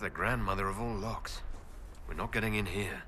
the grandmother of all locks. We're not getting in here.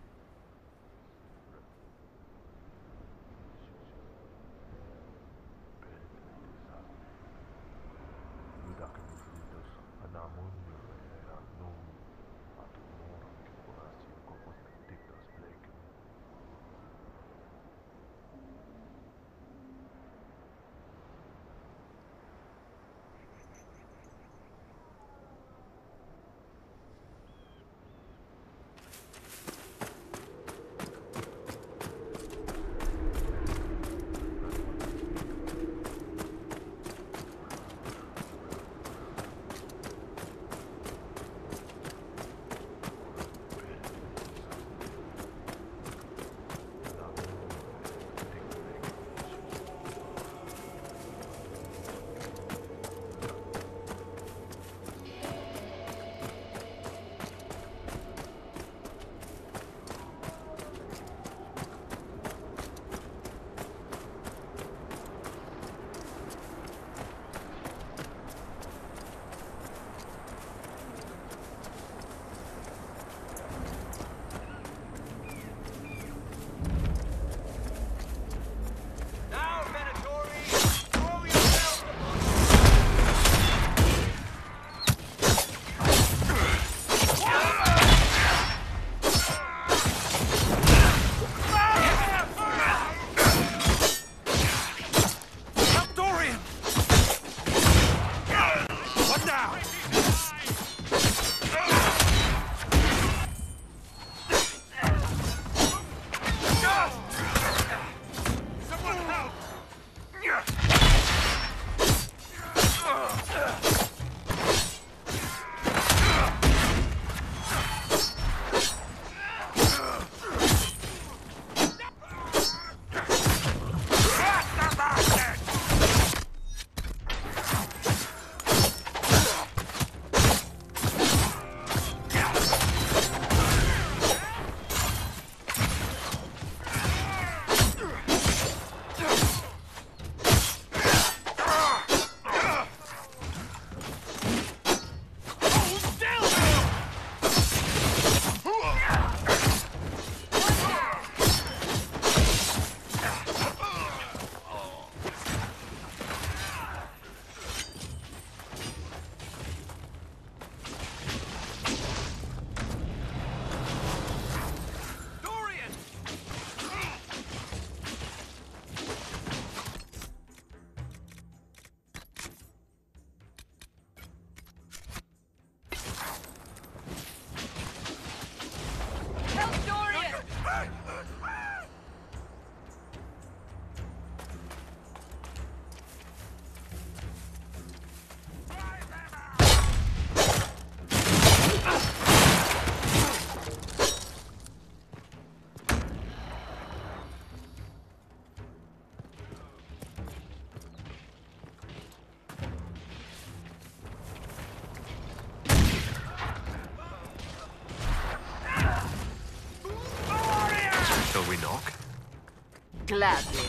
Gladly.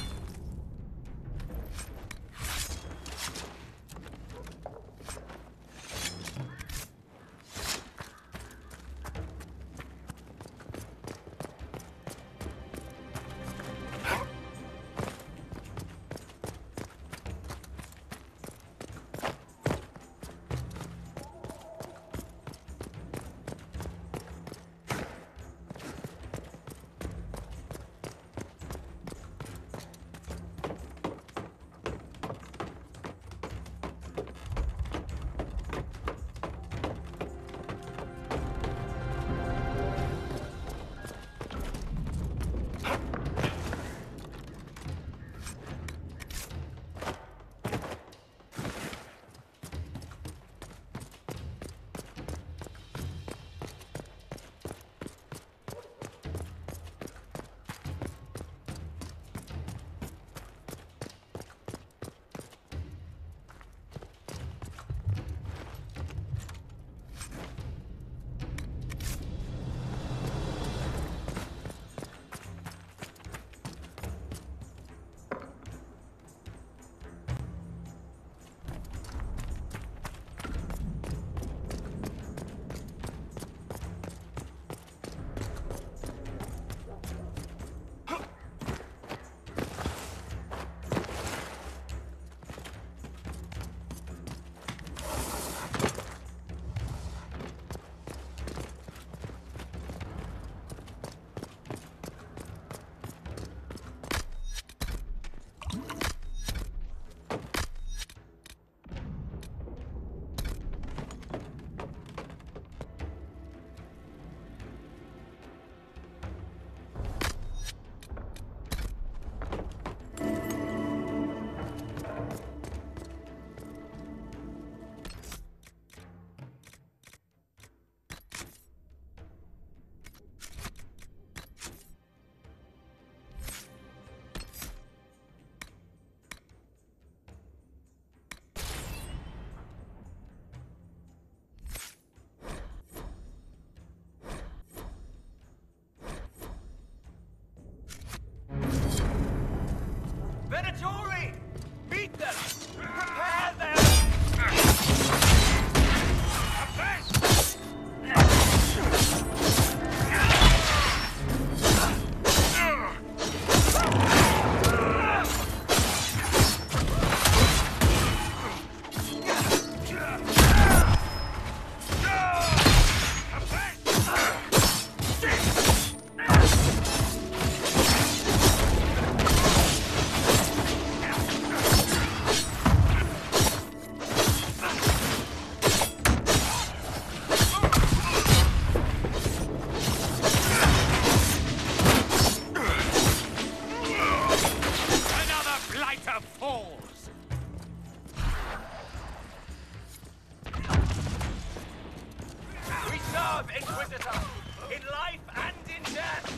in life and in death!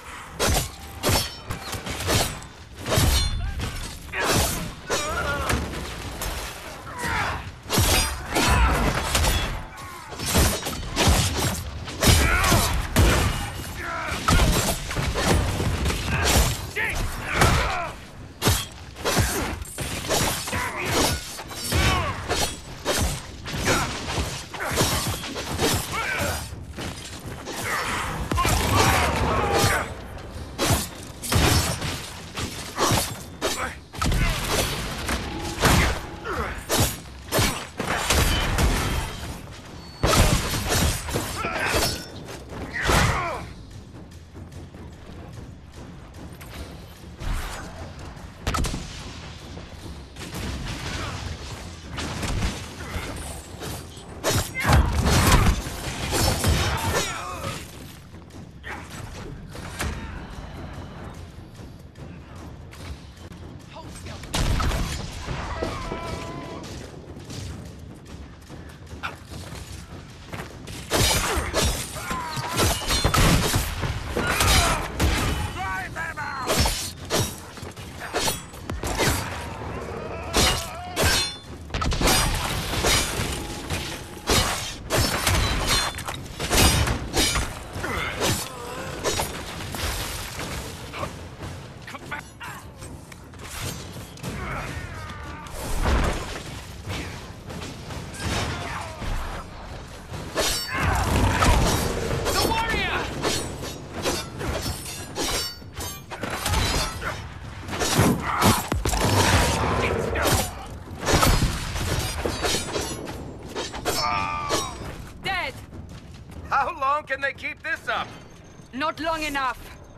How long can they keep this up? Not long enough.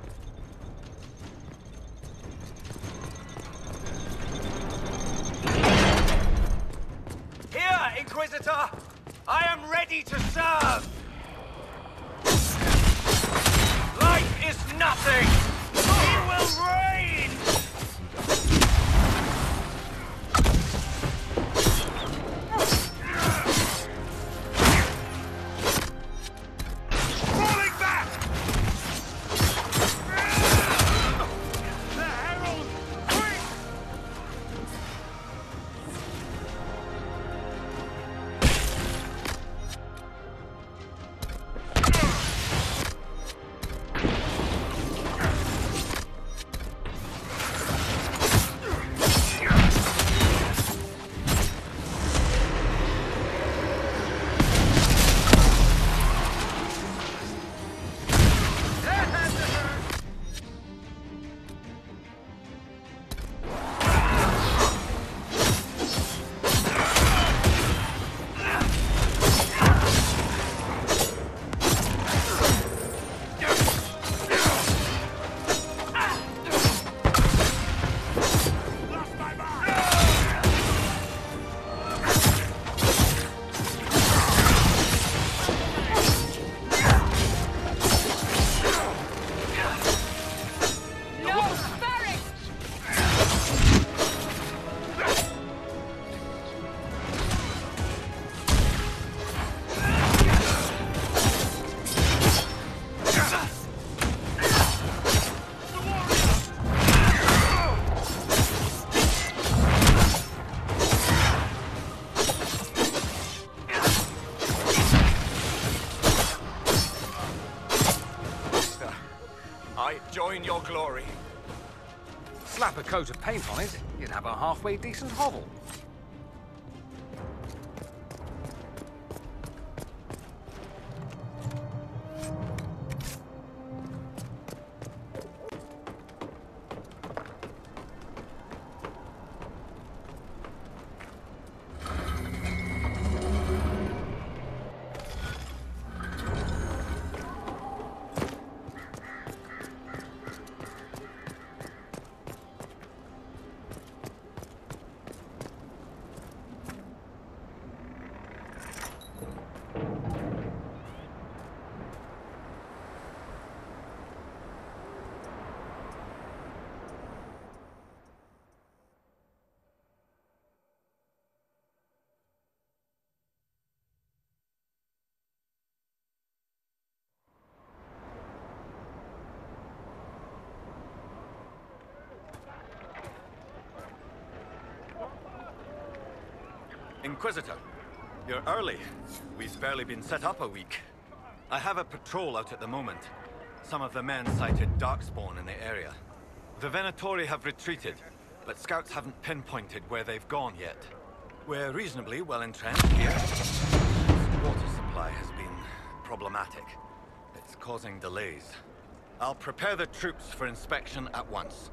Here, Inquisitor! I am ready to serve! Life is nothing! We will reign! Falling back! The herald! Quick! I join your glory. Slap a coat of paint on it, you'd have a halfway decent hovel. Inquisitor, you're early. We've barely been set up a week. I have a patrol out at the moment. Some of the men cited Darkspawn in the area. The Venatori have retreated, but scouts haven't pinpointed where they've gone yet. We're reasonably well entrenched here. Water supply has been problematic. It's causing delays. I'll prepare the troops for inspection at once.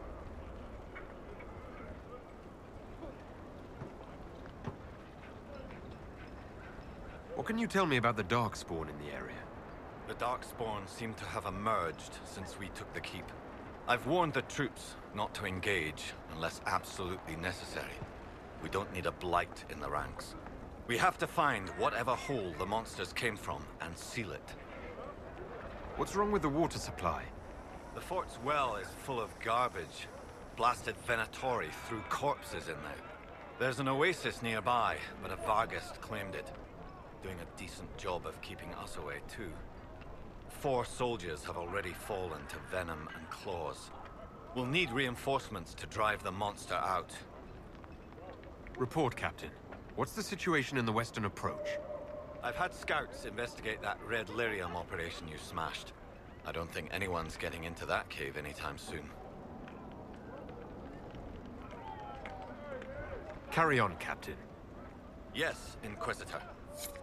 What can you tell me about the Darkspawn in the area? The Darkspawn seem to have emerged since we took the keep. I've warned the troops not to engage unless absolutely necessary. We don't need a blight in the ranks. We have to find whatever hole the monsters came from and seal it. What's wrong with the water supply? The fort's well is full of garbage. Blasted Venatori threw corpses in there. There's an oasis nearby, but a Varghest claimed it. Doing a decent job of keeping us away, too. 4 soldiers have already fallen to venom and claws. We'll need reinforcements to drive the monster out. Report, Captain. What's the situation in the western approach? I've had scouts investigate that Red Lyrium operation you smashed. I don't think anyone's getting into that cave anytime soon. Carry on, Captain. Yes, Inquisitor.